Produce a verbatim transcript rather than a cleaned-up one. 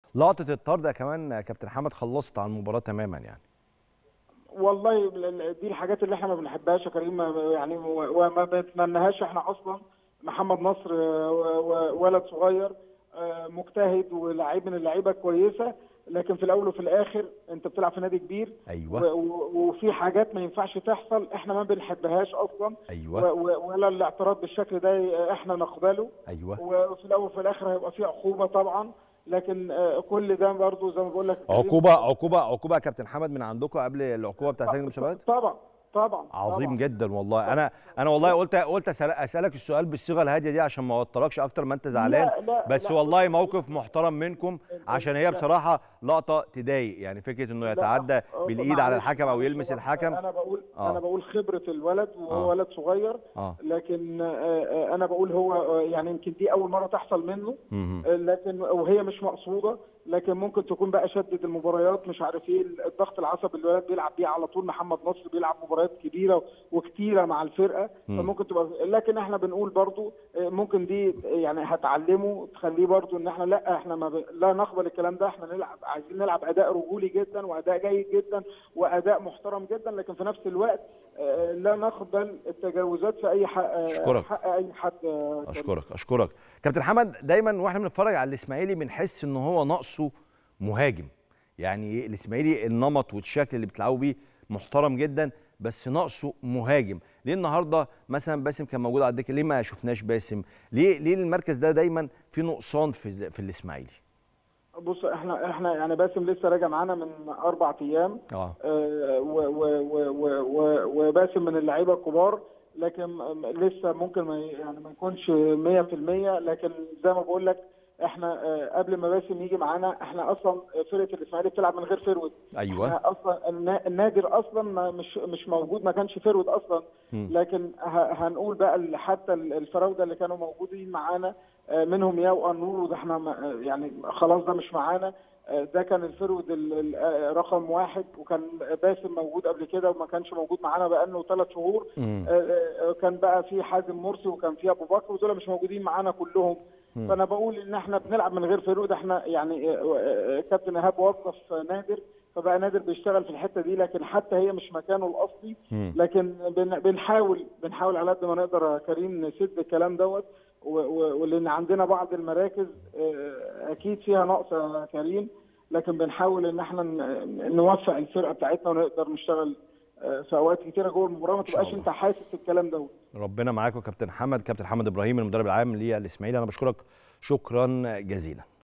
لقطه الطرد يا كمان يا كابتن حمد خلصت على المباراه تماما يعني. والله دي الحاجات اللي احنا ما بنحبهاش يا كريم، يعني وما بنتمناهاش احنا اصلا. محمد نصر ولد صغير مجتهد ولاعيب من اللعيبه كويسه، لكن في الاول وفي الاخر انت بتلعب في نادي كبير. ايوه. وفي حاجات ما ينفعش تحصل احنا ما بنحبهاش اصلا. ايوه. ولا الاعتراض بالشكل ده احنا نقبله. ايوه. وفي الاول وفي الاخر هيبقى في عقوبه طبعا، لكن كل ده برضه زي ما بقول لك عقوبه عقوبه عقوبه يا كابتن حمد من عندكم قبل العقوبه بتاعت لجنه المسابقات؟ طبعا طبعا عظيم طبعا. جدا والله. انا انا والله قلت قلت اسالك السؤال بالصيغه الهاديه دي عشان ما اوتركش اكتر ما انت زعلان. لا لا بس لا والله موقف محترم منكم، عشان هي بصراحه لقطه تضايق، يعني فكره انه يتعدى بالايد على الحكم او يلمس الحكم. انا بقول آه. انا بقول خبره الولد وهو آه. ولد صغير. آه. لكن انا بقول هو يعني يمكن دي اول مره تحصل منه، لكن وهي مش مقصوده، لكن ممكن تكون بقى شدد المباريات مش عارف ايه الضغط العصبي اللي الولد بيلعب بيه على طول. محمد نصر بيلعب مباريات كبيره وكتيره مع الفرقه، فممكن تبقى، لكن احنا بنقول برضو ممكن دي يعني هتعلمه تخليه برضو ان احنا لا احنا ما ب... لا نقبل الكلام ده. احنا نلعب، عايزين نلعب اداء رجولي جدا واداء جيد جدا واداء محترم جدا، لكن في نفس الوقت لا نقبل التجاوزات في اي حق. أشكرك. حق اي حد. اشكرك اشكرك كابتن حمد. دايما واحنا بنتفرج على الاسماعيلي بنحس ان هو ناقصه مهاجم. يعني الاسماعيلي النمط والشكل اللي بتلعبوا بيه محترم جدا، بس ناقصه مهاجم. ليه النهارده مثلا باسم كان موجود على الدكه؟ ليه ما شفناش باسم؟ ليه ليه المركز ده دايما في نقصان في في الاسماعيلي؟ بص احنا احنا يعني باسم لسه راجع معانا من اربع ايام. اه وباسم من اللعيبه الكبار، لكن لسه ممكن ما يعني ما يكونش مية في المية. لكن زي ما بقول لك احنا قبل ما باسم يجي معانا احنا اصلا فرقه الاسماعيلي بتلعب من غير فرود. ايوه. احنا اصلا النادر اصلا مش مش موجود، ما كانش فرود اصلا. م. لكن هنقول بقى حتى الفراوده اللي كانوا موجودين معانا منهم ياو النور، وده احنا يعني خلاص ده مش معانا. ده كان الفرود رقم واحد، وكان باسم موجود قبل كده وما كانش موجود معانا بقاله ثلاث شهور. م. كان بقى في حازم مرسي وكان في ابو بكر، ودول مش موجودين معانا كلهم. م. فانا بقول ان احنا بنلعب من غير فرود. احنا يعني كابتن ايهاب وظف نادر، فبقى نادر بيشتغل في الحته دي، لكن حتى هي مش مكانه الاصلي. م. لكن بنحاول بنحاول على قد ما نقدر يا كريم نسد الكلام دوت، ولان عندنا بعض المراكز اكيد فيها نقص يا كريم، لكن بنحاول ان احنا نوفق الفرقه بتاعتنا ونقدر نشتغل في اوقات كتيره جوه المباراه، ما تبقاش انت حاسس الكلام دوت. ربنا معاكم كابتن حمد. كابتن حمد ابراهيم المدرب العام للاسماعيلي، انا بشكرك شكرا جزيلا.